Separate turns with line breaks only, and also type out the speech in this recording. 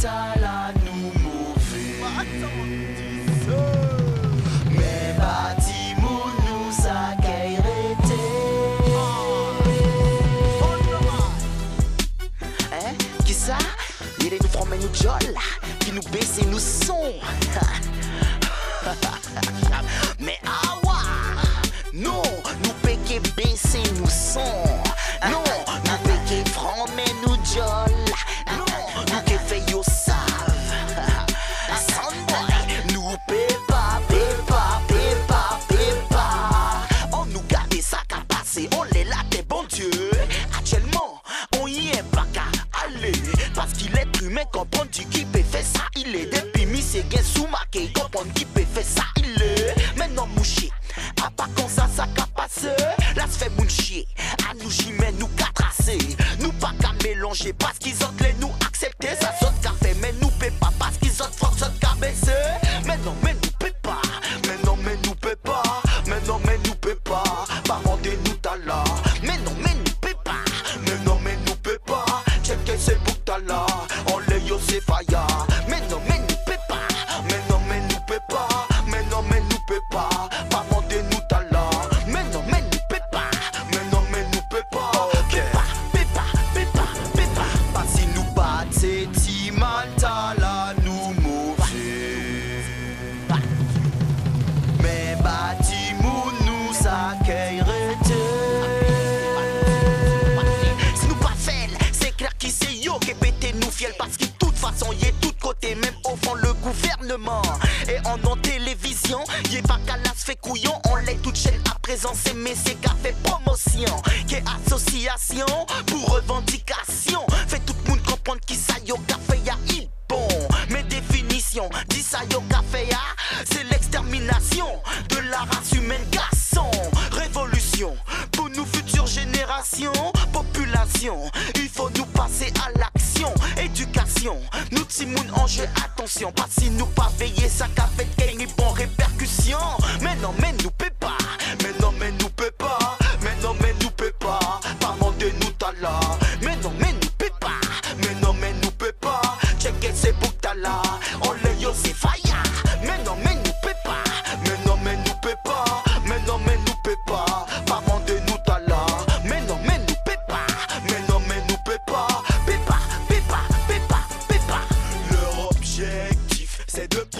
mental à nous mauvais. Mais bâtiment nous accueille hein? Qui ça? Il est nous former nous jol, qui nous baisse nous son. Mais awa, non, nous péquer baisser nous son. Non, nous péquer former nous jol. Non, nous qui fait yo save. Soundboy, nous pépa, pépa, pépa, pépa. On nous garde ça qu'à passer, on les là des bon Dieu. Actuellement, on y est pas qu'à aller. Parce qu'il est humain, comprendre qui peut faire ça, il est. Depuis mi c'est gain sous marqué, comprendre qui peut faire ça, il est. Maintenant mouché, à pas comme ça qu'à passer. Là se fait moun chier, à nous mais nous qu'à tracer. Nous pas qu'à mélanger parce qu'ils ont les nous accepter. Ça saute qu'à fait, mais nous paie pas parce qu'ils ont fort saute qu'à baisser. Mais non, mais nous paie pas. Mais non, mais nous paie pas. Mais non, mais nous paie pas. Par contre, nous t'as là. Mais non, mais nous paie pas. Mais non, mais nous paie pas. Check que c'est pour t'as là. On les yo c'est faya. Mais non, mais nous paie pas. Mais non, mais nous paie pas. Mais non, mais nous paie pas. Par contre, nous t'as là. Mais non, mais nous paie pas. Mais non, mais nous paie pas. Paie pas, paie pas, paie pas, paie pas. Pas si nous bat, c'est ti mental à nous mauvais. Mais bâtiment nous accueille. Si nous pas fait, c'est clair qui c'est yo qui pété nous fiel. Parce que de toute façon y est tout côté, même au fond le gouvernement. Et en télévision, y est pas qu'à la se fait couillon. On l'est toute chaîne à présent, c'est mais c'est qu'a fait promotion. Qui est association pour revendication. Fait tout le monde comprendre qui ça yo qu'a fait ya il bon. Mes définitions, dis ça yo qu'a fait ya, c'est l'extermination de la race humaine garçon. Révolution pour nous futures générations. Population, il faut nous passer à l'action. Éducation, nous timoun en jeu, attention. Pas si nous pas veiller, ça qu'a fait gagner bon répercussion. Mais non, mais nous paie pas. Mais non, mais nous paie pas. Mais non, mais nous paie pas. Par de nous t'as là. Mais non, mais nous paie pas. Mais non, mais nous paie pas. Check it, c'est pour t'as là. On les yo c'est faya. Mais non, mais nous paie pas. Mais non, mais nous paie pas. Mais non, mais nous paie pas. Par de nous t'as là. Mais non, mais nous paie pas. Mais non, mais nous paie pas. Paie pas, paie pas, paie pas, paie pas. Leur objectif, c'est de